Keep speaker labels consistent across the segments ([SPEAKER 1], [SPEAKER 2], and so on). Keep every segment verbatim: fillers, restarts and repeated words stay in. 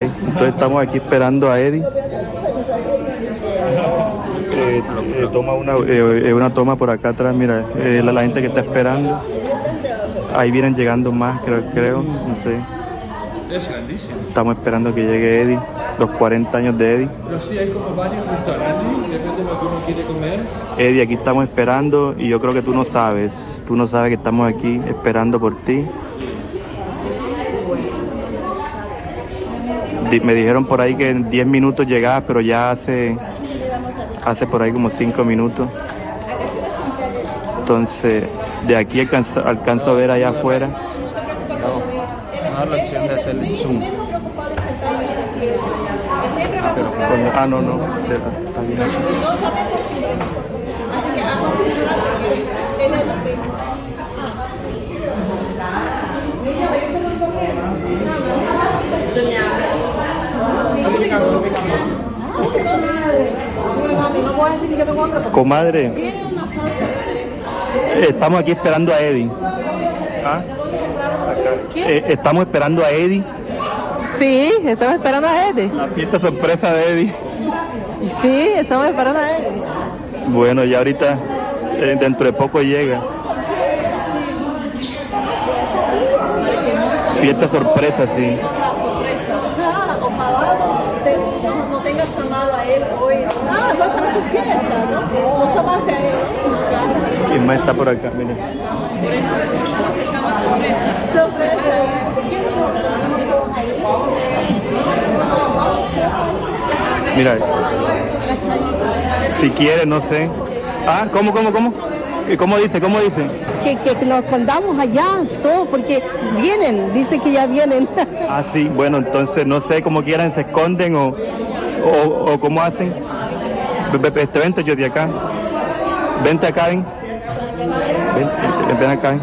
[SPEAKER 1] Entonces estamos aquí esperando a Eddie. Eh, eh, toma una, eh, una toma por acá atrás, mira, eh, la, la gente que está esperando. Ahí vienen llegando más, creo, creo, no sé.
[SPEAKER 2] Es grandísimo.
[SPEAKER 1] Estamos esperando que llegue Eddie, los cuarenta años de Eddie.
[SPEAKER 2] Pero sí, hay como varios restaurantes, depende de lo que uno quiere comer.
[SPEAKER 1] Eddie, aquí estamos esperando y yo creo que tú no sabes. Tú no sabes que estamos aquí esperando por ti. Me dijeron por ahí que en diez minutos llegabas, pero ya hace, hace por ahí como cinco minutos. Entonces, de aquí alcanzo, alcanzo a ver allá afuera.
[SPEAKER 3] No, la opción de hacer el zoom.
[SPEAKER 1] Pero, ah, no, no. Está bien. Comadre, estamos aquí esperando a Eddie. ¿Ah? Eh, estamos esperando a Eddie.
[SPEAKER 4] Sí, estamos esperando a Eddie.
[SPEAKER 1] La fiesta sorpresa de Eddie.
[SPEAKER 4] Sí, estamos esperando a Eddie.
[SPEAKER 1] Bueno, ya ahorita, eh, dentro de poco llega. Fiesta sorpresa, sí.
[SPEAKER 4] Ojalá no tengas llamado a él hoy. Ah, va para tu fiesta, ¿no? No llamaste a él.
[SPEAKER 1] ¿Quién más está por acá? Mira.
[SPEAKER 5] Por eso no se llama sorpresa.
[SPEAKER 4] Sorpresa. ¿Por qué no nos reunimos todos ahí?
[SPEAKER 1] Mira. Si quiere, no sé. Ah, ¿cómo, cómo, cómo? ¿Cómo dice, cómo dice?
[SPEAKER 4] Que, que nos escondamos allá, todos, porque vienen, dicen que ya vienen.
[SPEAKER 1] Ah, sí, bueno, entonces no sé, como quieran, se esconden o, o, o cómo hacen. Este, vente yo de acá. Vente acá, ven. Ven, ven acá, ven.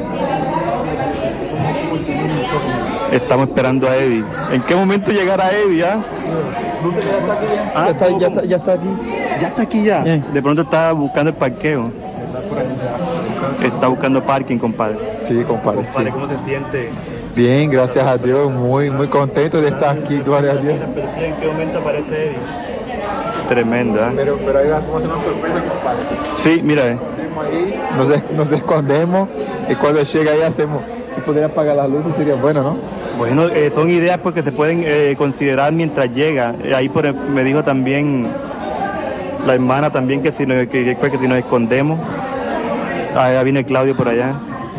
[SPEAKER 1] Estamos esperando a Eddie. ¿En qué momento llegará Eddie, ah?
[SPEAKER 6] No sé, ya está aquí ya.
[SPEAKER 1] Ah,
[SPEAKER 6] ya, está, ya, está, ya está aquí.
[SPEAKER 1] Ya está aquí ya.
[SPEAKER 6] Eh.
[SPEAKER 1] De pronto está buscando el parqueo. Está buscando parking, compadre.
[SPEAKER 6] Sí, compadre, sí.
[SPEAKER 1] Compadre, ¿cómo te sientes?
[SPEAKER 6] Bien, gracias a Dios, muy, muy contento de estar aquí, gloria a Dios.
[SPEAKER 1] ¿En qué momento aparece Eddie? Tremenda.
[SPEAKER 6] Pero, pero ahí vamos a hacer una sorpresa, compadre.
[SPEAKER 1] Sí, mira. Eh.
[SPEAKER 6] Ahí, nos, es- nos escondemos y cuando llega ahí hacemos, si pudiera apagar las luces sería bueno, ¿no?
[SPEAKER 1] Bueno, eh, son ideas porque se pueden eh, considerar mientras llega. Eh, ahí por, me dijo también la hermana también que si, no, que, que, que si nos escondemos. Ah, ya viene Claudio por allá.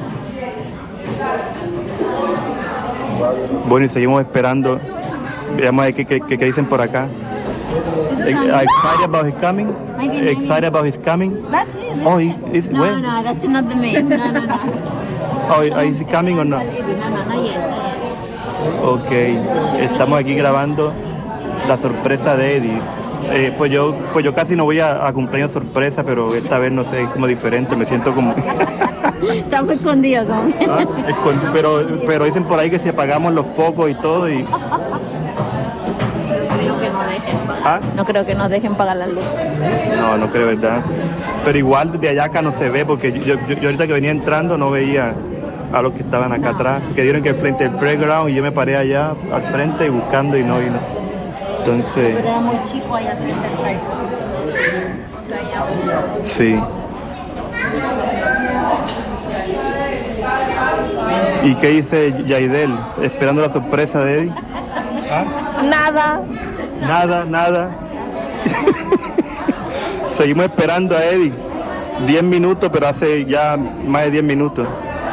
[SPEAKER 1] Bueno, y seguimos esperando. Veamos a ver qué, qué, qué dicen por acá. Excited about his coming? Excited about his coming?
[SPEAKER 5] That's him.
[SPEAKER 1] Oh, he, is,
[SPEAKER 5] No,
[SPEAKER 1] when?
[SPEAKER 5] no, that's not the man. No, no, no.
[SPEAKER 1] Oh, is he coming or not?
[SPEAKER 5] No, no, not yet.
[SPEAKER 1] Ok, estamos aquí grabando la sorpresa de Eddie. Eh, pues yo pues yo casi no voy a, a cumpleaños sorpresa, pero esta vez no sé, es como diferente, me siento como...
[SPEAKER 5] Estamos escondidos con
[SPEAKER 1] ¿Ah? Escond- pero, pero dicen por ahí que si apagamos los focos y todo y...
[SPEAKER 5] Creo que no dejen pagar.
[SPEAKER 1] ¿Ah?
[SPEAKER 5] No creo que nos dejen pagar las luces.
[SPEAKER 1] No, no creo, ¿verdad? Pero igual desde allá acá no se ve, porque yo, yo, yo ahorita que venía entrando no veía a los que estaban acá atrás, que dieron que el frente del playground y yo me paré allá al frente y buscando y no, y no. Entonces,
[SPEAKER 5] Pero era muy chico allá frente al país.
[SPEAKER 1] sí. ¿Y qué dice Yaidel? Esperando la sorpresa de Eddie. ¿Ah?
[SPEAKER 4] Nada.
[SPEAKER 1] Nada, nada. Seguimos esperando a Eddie. Diez minutos, pero hace ya más de diez minutos.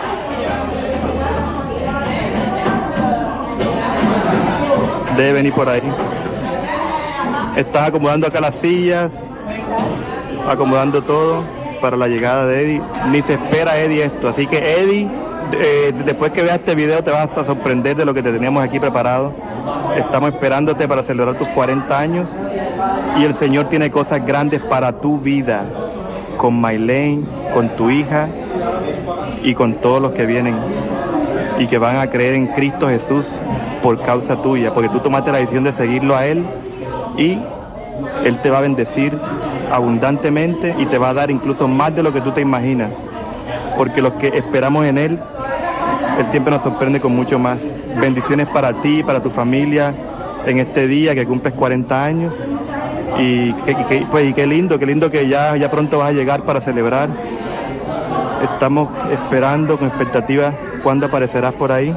[SPEAKER 1] Debe venir por ahí. Estás acomodando acá las sillas, acomodando todo para la llegada de Eddie. Ni se espera Eddie esto, así que Eddie, eh, después que veas este video te vas a sorprender de lo que te teníamos aquí preparado. Estamos esperándote para celebrar tus cuarenta años y el Señor tiene cosas grandes para tu vida, con Maylene, con tu hija y con todos los que vienen y que van a creer en Cristo Jesús por causa tuya, porque tú tomaste la decisión de seguirlo a Él y Él te va a bendecir abundantemente y te va a dar incluso más de lo que tú te imaginas, porque los que esperamos en Él, Él siempre nos sorprende con mucho más. Bendiciones para ti, para tu familia, en este día que cumples cuarenta años. Y, que, que, pues, y qué lindo, qué lindo que ya, ya pronto vas a llegar para celebrar. Estamos esperando con expectativa cuándo aparecerás por ahí.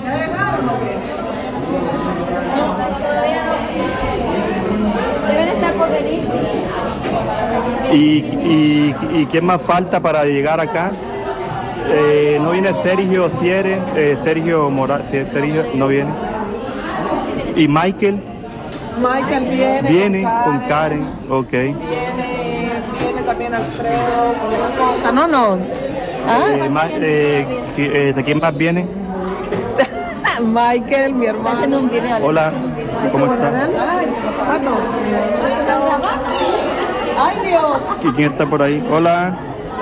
[SPEAKER 5] Deben estar por venir.
[SPEAKER 1] ¿Y, y, y quién más falta para llegar acá? Eh, no viene Sergio Ciere, eh, Sergio Morales, Sergio no viene. ¿Y Michael?
[SPEAKER 4] Michael viene.
[SPEAKER 1] Viene con Karen, ok.
[SPEAKER 4] Viene, viene también Alfredo con una cosa. No, no. ¿Ah?
[SPEAKER 1] Eh, ma, eh, eh, ¿De quién más viene?
[SPEAKER 4] Michael, mi
[SPEAKER 5] Está
[SPEAKER 4] hermano.
[SPEAKER 5] haciendo un video. le
[SPEAKER 1] Hola,
[SPEAKER 5] está haciendo un video.
[SPEAKER 1] ¿cómo estás?
[SPEAKER 4] Ay, los zapatos. Ay, Dios.
[SPEAKER 1] ¿Y quién está por ahí? Hola.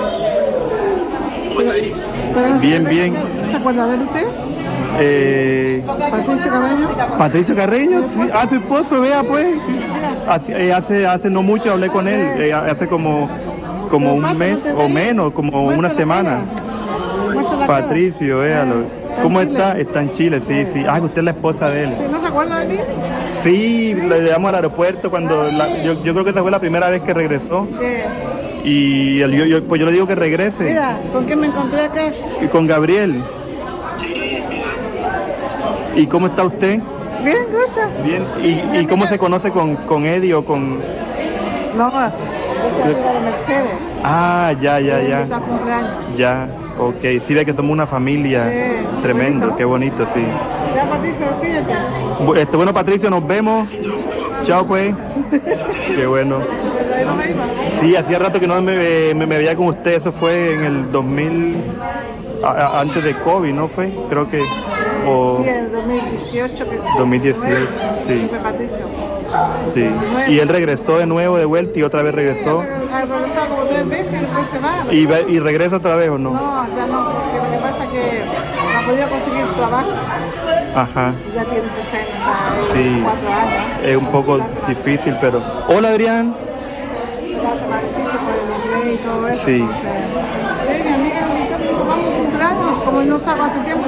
[SPEAKER 1] Bien, bien.
[SPEAKER 4] ¿Se acuerda de usted?
[SPEAKER 1] Eh,
[SPEAKER 4] Patricio Cabello.
[SPEAKER 1] Patricio Carreño, sí. Ah, su esposo, vea pues. Hace, eh, hace, hace no mucho hablé con él, eh, hace como, como un mes o menos, como una semana. Patricio, véalo. ¿Cómo está? Está en Chile, sí, sí. Ah, que usted es la esposa de él.
[SPEAKER 4] ¿No se acuerda de mí?
[SPEAKER 1] Sí, le llevamos al aeropuerto cuando, la- yo, yo creo que esa fue la primera vez que regresó. Y el- yo, yo- pues yo le digo que regrese.
[SPEAKER 4] Mira, ¿con quién me encontré acá?
[SPEAKER 1] Y con Gabriel. ¿Y cómo está usted?
[SPEAKER 4] Bien, gracias.
[SPEAKER 1] Bien. ¿Y, y cómo se conoce con, con Eddie o con...?
[SPEAKER 4] No, yo soy amiga de Mercedes.
[SPEAKER 1] Ah, ya, ya, ya.
[SPEAKER 4] Está cumpleaños.
[SPEAKER 1] Ya, ok. Sí, ve que somos una familia.
[SPEAKER 4] Sí,
[SPEAKER 1] Tremendo,
[SPEAKER 4] bonito.
[SPEAKER 1] qué bonito, sí.
[SPEAKER 4] Ya, Patricio, despídete.
[SPEAKER 1] Bu- Este, bueno, Patricio, nos vemos. Chao, pues. Qué bueno.
[SPEAKER 4] Ahí no me iba.
[SPEAKER 1] Sí, hacía rato que no me, me, me veía con usted. Eso fue en el dos mil, a- a- antes de COVID, ¿no fue? Creo que... O,
[SPEAKER 4] Sí, en el dos mil dieciocho. Que,
[SPEAKER 1] dos mil dieciocho, sí.
[SPEAKER 4] Sí, fue Patricio.
[SPEAKER 1] sí. Y él regresó de nuevo, de vuelta, y otra vez regresó.
[SPEAKER 4] Ha regresado como tres veces y después se va.
[SPEAKER 1] ¿Y, ve- y regresa otra vez o no?
[SPEAKER 4] No, ya no, porque lo que pasa es que no ha podido conseguir trabajo.
[SPEAKER 1] Ajá.
[SPEAKER 4] Ya tiene sesenta y
[SPEAKER 1] Sí.
[SPEAKER 4] cuatro años.
[SPEAKER 1] Es un poco
[SPEAKER 4] Se hace más-
[SPEAKER 1] difícil, pero... Hola, Adrián.
[SPEAKER 4] se hace más difícil por el inglés y todo eso.
[SPEAKER 1] Sí.
[SPEAKER 4] Entonces, eh, mi amiga me dijo, "Pero vamos a un cumpleaños", como no salgo hace tiempo.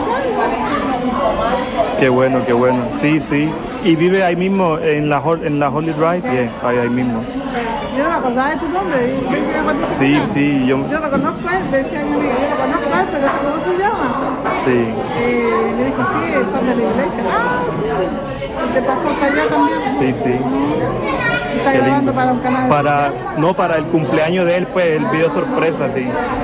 [SPEAKER 1] Qué bueno, qué bueno. Sí, sí. ¿Y vive ahí mismo en la, Hol- en la Holy Drive? Bien, ahí, ahí mismo.
[SPEAKER 4] Yo no me acordaba de tu nombre. Y me decía, "Patricio,
[SPEAKER 1] Sí,
[SPEAKER 4] mira,
[SPEAKER 1] sí, yo...
[SPEAKER 4] yo lo conozco a él", me decía mi amiga, yo lo conozco a él, pero no sé cómo se llama.
[SPEAKER 1] Sí,
[SPEAKER 4] Y me dijo, sí, son de la iglesia. Ah, sí. De pastor allá también.
[SPEAKER 1] sí, sí.
[SPEAKER 4] Está
[SPEAKER 1] Qué
[SPEAKER 4] grabando
[SPEAKER 1] lindo.
[SPEAKER 4] para un canal.
[SPEAKER 1] Para, no, para el cumpleaños de él, pues, el video sorpresa, sí.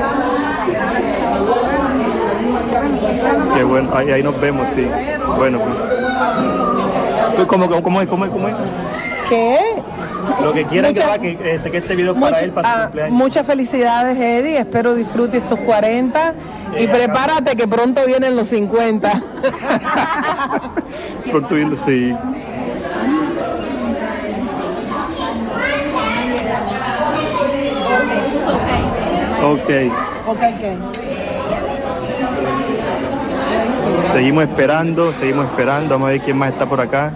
[SPEAKER 1] Qué bueno, ahí, ahí nos vemos, sí. Bueno, pues. ¿Cómo, cómo, cómo es? ¿Cómo es? ¿Cómo es?
[SPEAKER 7] ¿Qué?
[SPEAKER 1] Lo que quieran
[SPEAKER 7] Mucha-
[SPEAKER 1] grabar, que, este, que este video es para
[SPEAKER 7] Mucha-
[SPEAKER 1] él, para su
[SPEAKER 7] ah,
[SPEAKER 1] cumpleaños.
[SPEAKER 7] muchas felicidades, Eddie. Espero disfrute estos cuarenta y prepárate que pronto vienen los cincuenta.
[SPEAKER 1] Pronto viendo, sí. Ok.
[SPEAKER 7] Ok, ¿qué?
[SPEAKER 1] Seguimos esperando, seguimos esperando. Vamos a ver quién más está por acá.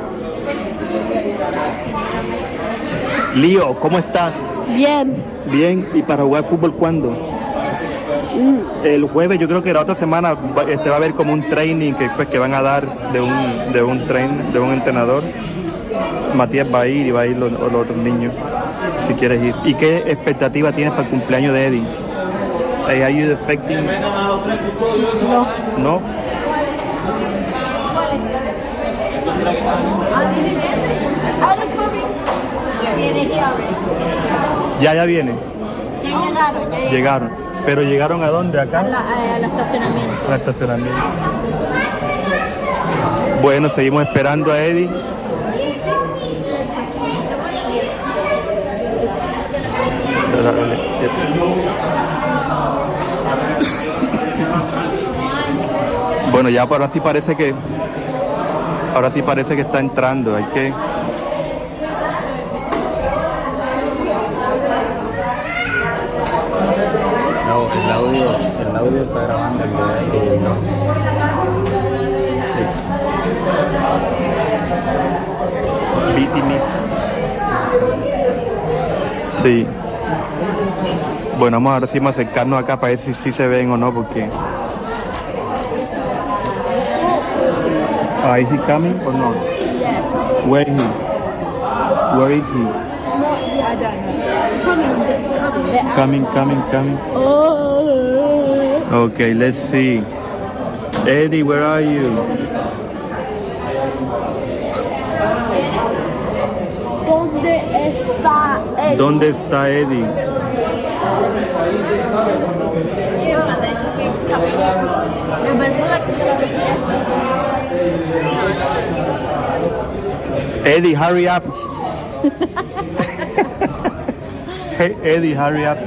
[SPEAKER 1] Lío, ¿cómo estás?
[SPEAKER 5] Bien.
[SPEAKER 1] Bien. ¿Y para jugar fútbol cuándo? El jueves, yo creo que la otra semana va, este, va a haber como un training que, pues, que van a dar de un, de un train, de un entrenador. Matías va a ir y va a ir los, los otros niños, si quieres ir. ¿Y qué expectativa tienes para el cumpleaños de Eddie? ¿Are you expecting? No. ¿No? Ya, ya viene.
[SPEAKER 5] Ya llegaron, ya llegaron.
[SPEAKER 1] Llegaron. ¿Pero llegaron a dónde? ¿Acá?
[SPEAKER 5] A la- a- al estacionamiento.
[SPEAKER 1] Al estacionamiento. Bueno, seguimos esperando a Eddie. Bueno, ya ahora sí parece que ahora sí parece que está entrando. Hay que
[SPEAKER 3] No, el audio, el audio está grabando el de ahí.
[SPEAKER 1] Beat Mix. Sí. Bueno, vamos ahora sí vamos a acercarnos acá para ver si, si se ven o no, porque... Ah, ¿is he coming o no? Where is he? Where is he? Coming, coming, coming.
[SPEAKER 5] Oh.
[SPEAKER 1] Okay, let's see. Eddie, where are you?
[SPEAKER 5] ¿Dónde está él?
[SPEAKER 1] ¿Dónde está Eddie?
[SPEAKER 5] Me pensó la
[SPEAKER 1] Eddie, hurry up. Hey, Eddie, hurry up.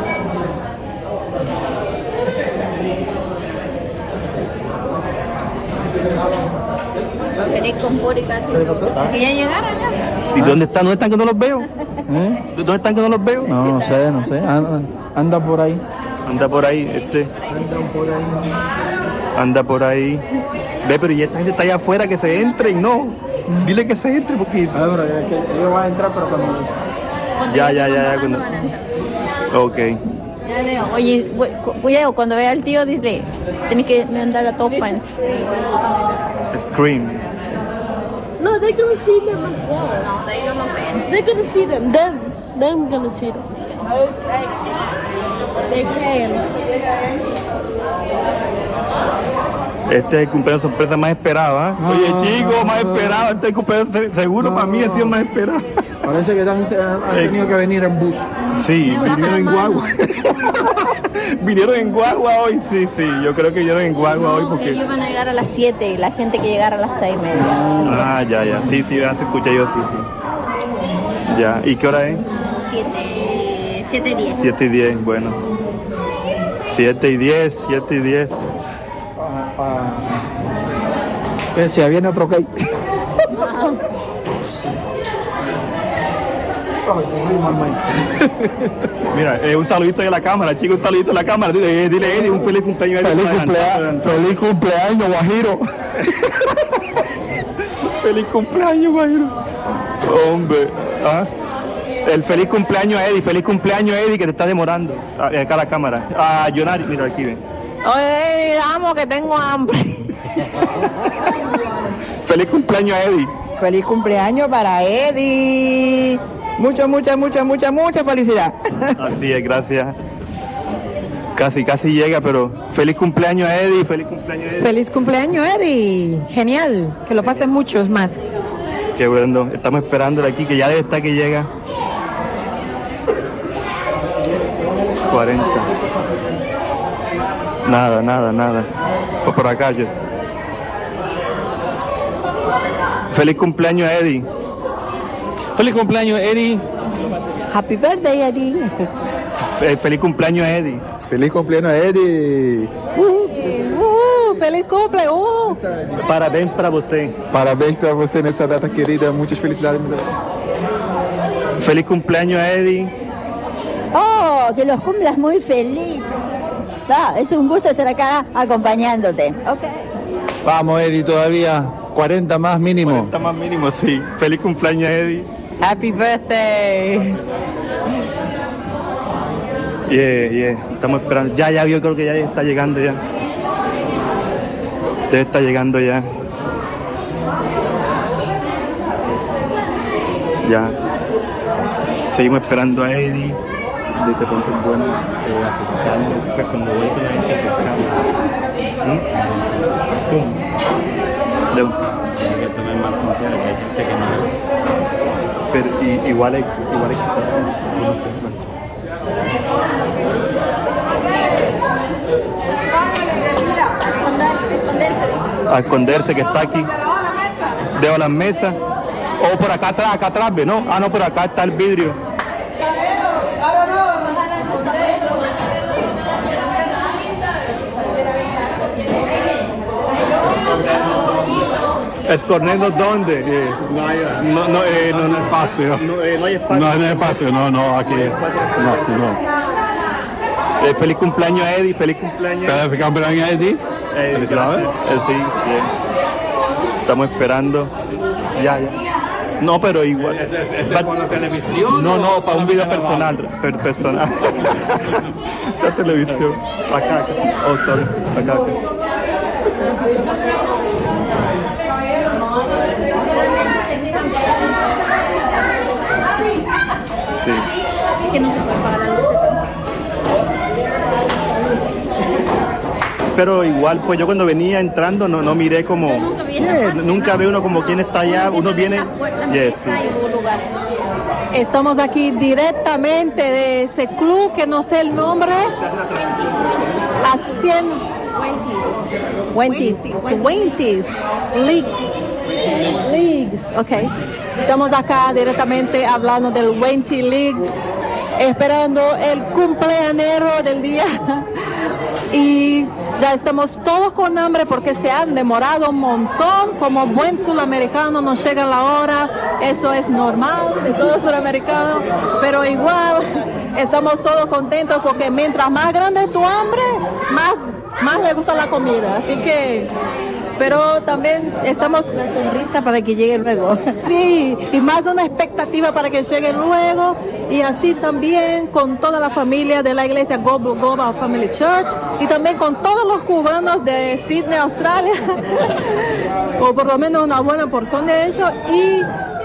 [SPEAKER 5] Feliz con Púrica. Que ya llegaron ya.
[SPEAKER 1] ¿Y dónde están? ¿Dónde están que no los veo?
[SPEAKER 6] ¿Eh?
[SPEAKER 1] ¿Dónde están que no los veo?
[SPEAKER 6] No, no sé, no sé. Anda, anda por ahí.
[SPEAKER 1] Anda por ahí, este. Anda por ahí. Ve, pero y esta gente está allá afuera, que se entre y no. Dile que se entre porque...
[SPEAKER 6] Ah, pero es que ellos van a entrar, pero cuando...
[SPEAKER 1] Ya, ya, ya, ya. Cuando... Ok.
[SPEAKER 5] Ya leo. Oye, cu- cu- cuidado, cuando vea al tío, dile, tienes que mandar a top pants.
[SPEAKER 1] Scream.
[SPEAKER 5] No, they're gonna see them as well. No, they don't know. They're gonna see them. Them. Them gonna see them. They're praying.
[SPEAKER 1] Este es el cumpleaños sorpresa más esperado, ¿ah? Oye, chico, más esperado. Este es el cumpleaños se- seguro para mí ha sido más esperado.
[SPEAKER 6] Parece que han, han tenido que venir en bus.
[SPEAKER 1] Sí, vinieron en guagua. Vinieron en guagua hoy, sí, sí. Yo creo que vinieron en guagua hoy
[SPEAKER 5] No, que
[SPEAKER 1] porque...
[SPEAKER 5] ellos van a llegar a las siete y la gente que llegara a las seis y media.
[SPEAKER 1] Ah, ya, ya. Sí, sí, ya se escucha yo, sí, sí. Ya. ¿Y qué hora es?
[SPEAKER 5] Siete, siete diez.
[SPEAKER 1] Siete y diez, bueno. Siete y diez, siete y diez.
[SPEAKER 6] Que si viene otro cake.
[SPEAKER 1] Mira, eh, un saludito ahí a la cámara, chico, un saludito a la cámara. Dile, eh, dile Eddie, un feliz cumpleaños. a Eddie.
[SPEAKER 6] Feliz cumpleaños, feliz cumpleaños, Guajiro.
[SPEAKER 1] Feliz cumpleaños, Guajiro. Hombre, ¿ah? El feliz cumpleaños a Eddie, feliz cumpleaños Eddie, que te está demorando. Ah, acá a la cámara. Ah, Yonari, mira aquí, ven.
[SPEAKER 7] Oye, amo que tengo hambre.
[SPEAKER 1] Feliz cumpleaños a Eddie.
[SPEAKER 7] Feliz cumpleaños para Eddie. Mucha, mucha, mucha, mucha, mucha felicidad.
[SPEAKER 1] Así es, gracias. Casi, casi llega, pero feliz cumpleaños a Eddie, feliz cumpleaños a Eddie.
[SPEAKER 8] Feliz cumpleaños, Eddie. Genial. Que lo pasen muchos más.
[SPEAKER 1] Qué bueno, estamos esperándole aquí, que ya debe estar que llega. cuarenta. Nada, nada, nada. Pues por acá yo. Feliz cumpleaños a Eddie.
[SPEAKER 3] Feliz cumpleaños, Eddie.
[SPEAKER 5] Happy birthday, Eddie.
[SPEAKER 1] Fe- Feliz cumpleaños a Eddie.
[SPEAKER 6] Feliz cumpleaños, Eddie.
[SPEAKER 8] Uh, feliz cumple. Uh.
[SPEAKER 1] Parabéns para você.
[SPEAKER 6] Parabéns para você nessa data querida. Muchas felicidades.
[SPEAKER 1] Feliz cumpleaños a Eddie.
[SPEAKER 5] Oh, que los cumplas muy feliz. Va, es un gusto estar acá acompañándote. Ok.
[SPEAKER 3] Vamos, Eddie, todavía cuarenta más mínimo.
[SPEAKER 1] Está más mínimo, sí. Feliz cumpleaños a Eddie.
[SPEAKER 7] Happy birthday.
[SPEAKER 1] Yeah, yeah. Estamos esperando. Ya, ya, yo creo que ya está llegando ya. Ya está llegando ya. Ya. Seguimos esperando a Eddie. De este punto es bueno eh, acercarlo. Pues cuando voy con la gente acercarlo. ¿Mm? ¿Cómo? De un-
[SPEAKER 3] Hay que tener más confianza, que hay gente que no.
[SPEAKER 1] Pero i- igual hay, igual hay que a esconderse que está aquí. Dejo las mesas. O por acá atrás, acá atrás, ¿ve? ¿No? Ah, no, por acá está el vidrio. ¿Escondernos dónde? Eh,
[SPEAKER 9] No, no, eh, no, no hay espacio.
[SPEAKER 1] no, eh, no hay espacio.
[SPEAKER 9] No, no hay espacio, no, no, aquí. No, no.
[SPEAKER 1] Eh, feliz cumpleaños a Eddie, feliz cumpleaños.
[SPEAKER 9] ¿Feliz cumpleaños a Eddie?
[SPEAKER 1] Eh,
[SPEAKER 9] Felicidades.
[SPEAKER 1] gracias. Eh, sí, bien. Estamos esperando. Ya, ya. No, pero igual.
[SPEAKER 9] ¿Con la televisión?
[SPEAKER 1] No, no,
[SPEAKER 9] o
[SPEAKER 1] para un
[SPEAKER 9] solamente
[SPEAKER 1] video
[SPEAKER 9] grabado?
[SPEAKER 1] personal. per- personal. La televisión. Acá, acá. Oh, sorry. Acá, acá. pero igual, pues yo cuando venía entrando no, no miré como, eh, nunca ve uno como quién está allá, uno viene, yes, sí.
[SPEAKER 7] Estamos aquí directamente de ese club que no sé el nombre, haciendo Wendy's, Wendy's, Leagues, Leagues, ok. Estamos acá directamente hablando del Wendy's Leagues, esperando el cumpleañero del día. Y ya estamos todos con hambre porque se han demorado un montón. Como buen sudamericano nos llega la hora, eso es normal de todo sudamericano, pero igual estamos todos contentos porque mientras más grande es tu hambre, más, más le gusta la comida. Así que, pero también estamos
[SPEAKER 8] una sonrisa para que llegue luego.
[SPEAKER 7] Sí, y más una expectativa para que llegue luego, y así también con toda la familia de la iglesia Global, Global Family Church, y también con todos los cubanos de Sydney, Australia, o por lo menos una buena porción de ellos, y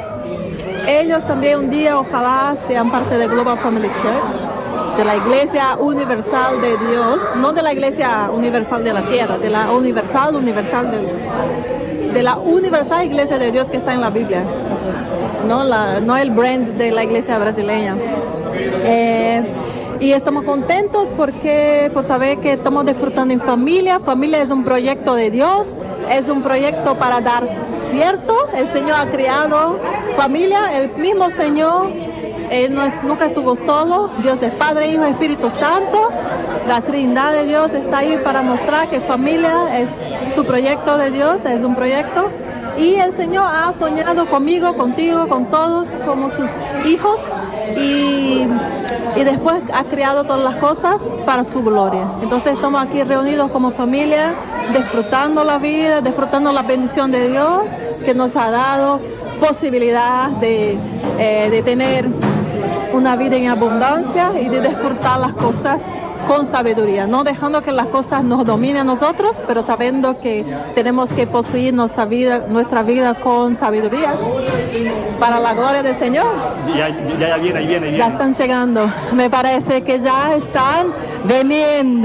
[SPEAKER 7] ellos también un día ojalá sean parte de Global Family Church, de la Iglesia Universal de Dios, no de la Iglesia Universal de la Tierra, de la Universal, Universal de, de la Universal Iglesia de Dios que está en la Biblia, no, la, no el brand de la Iglesia brasileña. Eh, y estamos contentos porque por saber que estamos disfrutando en familia. Familia es un proyecto de Dios, es un proyecto para dar cierto. El Señor ha creado familia, el mismo Señor. Él no es, nunca estuvo solo. Dios es Padre, Hijo, Espíritu Santo. La Trinidad de Dios está ahí para mostrar que familia es su proyecto de Dios, es un proyecto. Y el Señor ha soñado conmigo, contigo, con todos, como sus hijos. Y, y después ha creado todas las cosas para su gloria. Entonces estamos aquí reunidos como familia, disfrutando la vida, disfrutando la bendición de Dios que nos ha dado posibilidad de, eh, de tener una vida en abundancia y de disfrutar las cosas con sabiduría, no dejando que las cosas nos dominen a nosotros, pero sabiendo que tenemos que poseer nuestra vida, nuestra vida con sabiduría para la gloria del Señor.
[SPEAKER 1] Ya, ya, ya viene, ahí viene, viene.
[SPEAKER 7] Ya están llegando, me parece que ya están viniendo.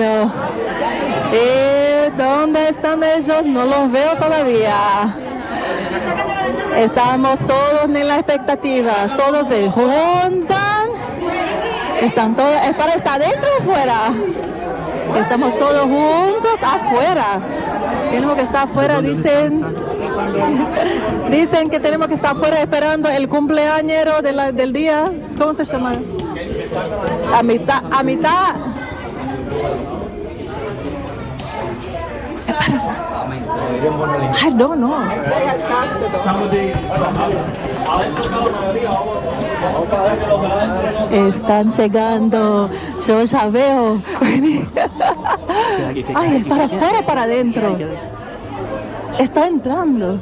[SPEAKER 7] ¿Y dónde están ellos? No los veo todavía. Estamos todos en la expectativa, todos se juntan, están todos, ¿es para estar dentro o fuera? Estamos todos juntos afuera, tenemos que estar afuera, dicen, dicen que tenemos que estar afuera esperando el cumpleañero de la, del día, ¿cómo se llama? A mitad, a mitad. Ay, no, no. Están llegando. Yo ya veo. Ay, es para afuera o para adentro. Está entrando.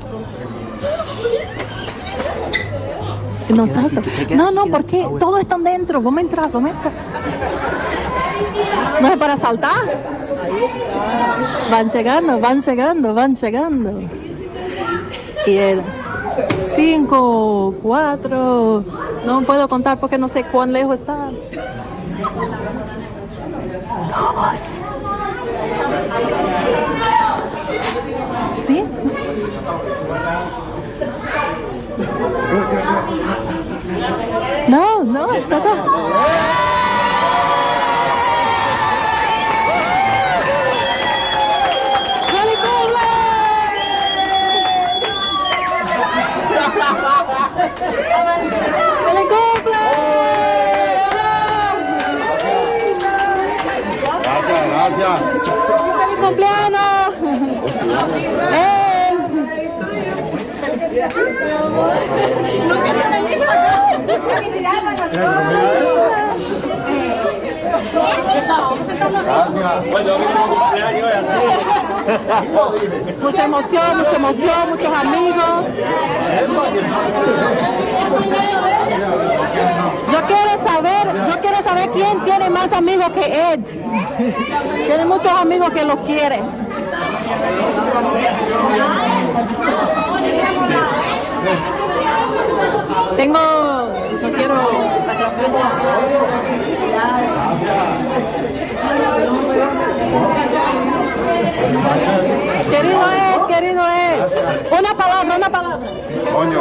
[SPEAKER 7] Nosotros. No, no, porque todos están dentro. Vamos a entrar, vamos a entrar. ¿No es para saltar? Van llegando, van llegando, van llegando. Y el cinco, cuatro, no puedo contar porque no sé cuán lejos está. Dos. ¿Sí? No, no, está todo. ¡Feliz cumple!
[SPEAKER 9] Gracias, gracias.
[SPEAKER 7] ¡Feliz cumpleaños! ¡Eh! Mucha emoción, mucha emoción, muchos amigos. Yo quiero saber, yo quiero saber quién tiene más amigos que Ed. Tiene muchos amigos que los quieren. Tengo, no quiero Querido Ed, querido Ed. Una palabra, una palabra.
[SPEAKER 10] Coño.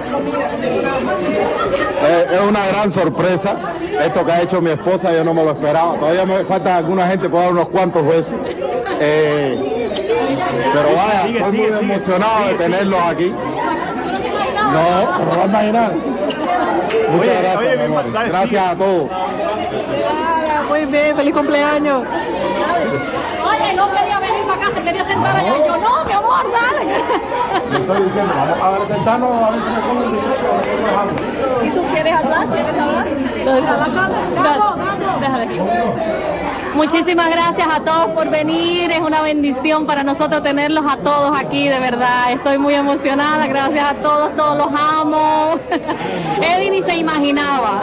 [SPEAKER 10] Eh, es una gran sorpresa. Esto que ha hecho mi esposa, yo no me lo esperaba. Todavía me falta alguna gente por dar unos cuantos besos. Eh, pero vaya,
[SPEAKER 1] sigue,
[SPEAKER 10] estoy
[SPEAKER 1] sigue,
[SPEAKER 10] muy
[SPEAKER 1] sigue,
[SPEAKER 10] emocionado
[SPEAKER 1] sigue,
[SPEAKER 10] de tenerlos
[SPEAKER 1] sigue.
[SPEAKER 10] aquí. No, no lo vas a imaginar. Muchas
[SPEAKER 1] Oye,
[SPEAKER 10] gracias,
[SPEAKER 1] oye,
[SPEAKER 10] mi amor.
[SPEAKER 1] dale,
[SPEAKER 10] Gracias
[SPEAKER 1] sigue.
[SPEAKER 10] a todos.
[SPEAKER 7] Muy bien, feliz cumpleaños.
[SPEAKER 11] Oye, no quería venir para acá, se quería sentar allá. Y yo, no, mi amor, dale.
[SPEAKER 10] Le estoy diciendo, vamos a ver, sentarnos a ver si me pongo el dinero.
[SPEAKER 7] ¿Y tú quieres hablar? ¿Quieres hablar? Gabo, Gabo.
[SPEAKER 11] Muchísimas gracias a todos por venir, es una bendición para nosotros tenerlos a todos aquí, de verdad, estoy muy emocionada, gracias a todos, todos los amo. Eddie ni se imaginaba.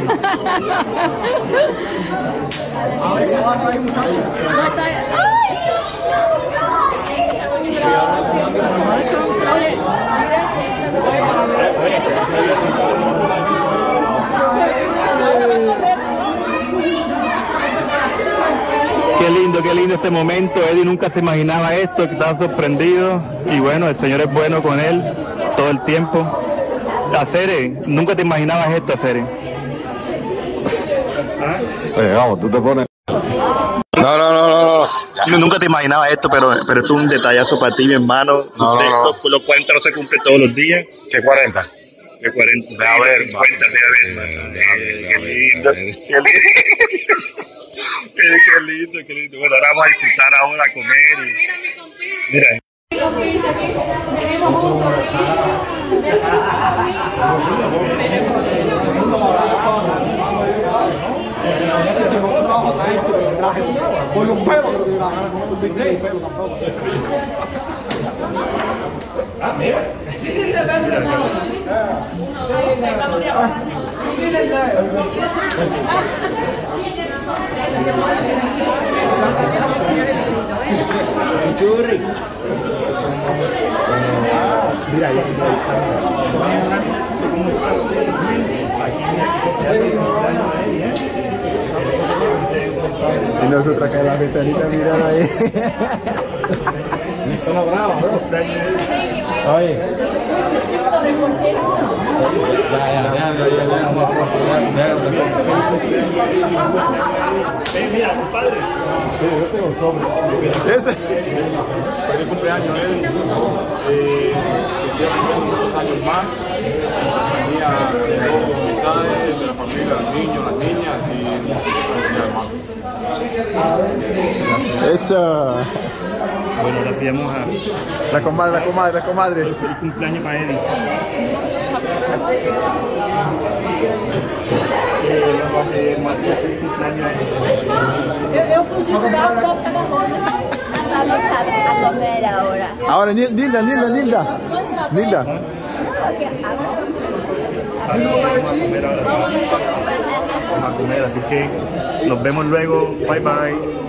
[SPEAKER 1] Qué lindo, qué lindo este momento. Eddie nunca se imaginaba esto, que estaba sorprendido. Y bueno, el Señor es bueno con él todo el tiempo. Acere, nunca te imaginabas esto, Acere.
[SPEAKER 10] Oye, vamos, tú te pones.
[SPEAKER 1] No, no, no, no, no. Nunca te imaginabas esto, pero, pero esto es un detallazo para ti, mi hermano.
[SPEAKER 10] No,
[SPEAKER 1] Usted,
[SPEAKER 10] no, no.
[SPEAKER 1] Los, los cuarenta no se cumplen todos los días.
[SPEAKER 10] ¿Qué cuarenta?
[SPEAKER 1] ¿Qué cuarenta?
[SPEAKER 10] Ve a ver,
[SPEAKER 1] cincuenta, ve a ver. Eh, Qué lindo, qué lindo. Qué, qué lindo, qué lindo. Bueno, ahora vamos a disfrutar ahora, a comer. Y... Mira.
[SPEAKER 10] Por los pelos. Mira, y nosotros acá en la ventanita mirando ahí. Me suena bravo, bro. Oye. Ya, ya, déjalo, ya,
[SPEAKER 1] Ven, mira, compadre.
[SPEAKER 10] yo tengo sobre. Ese.
[SPEAKER 2] Feliz cumpleaños, Eddie. Eh, que siga viviendo muchos años más. Compañía de todos los amistades, de la familia, los niños, las niñas y felicidades, hermano.
[SPEAKER 10] Eso.
[SPEAKER 1] Bueno, ahora fiamos a...
[SPEAKER 10] La comadre, la comadre, la comadre.
[SPEAKER 1] Feliz cumpleaños para Eddie.
[SPEAKER 4] Eu, eu fugi do carro para pegar a roda.
[SPEAKER 5] Vamos a, a comer ahora.
[SPEAKER 10] Ahora, Nilda, Nilda, Nilda. Nilda.
[SPEAKER 1] Vamos a comer ahora. Vamos a comer, así que nos vemos luego. Bye bye.